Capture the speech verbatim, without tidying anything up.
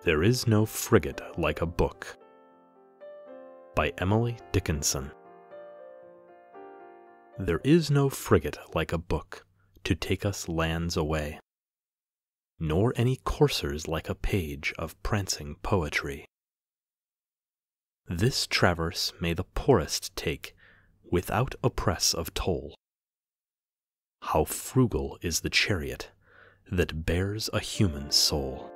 There is no frigate like a book. By Emily Dickinson. There is no frigate like a book to take us lands away, nor any coursers like a page of prancing poetry. This traverse may the poorest take without oppress of toll. How frugal is the chariot that bears a human soul!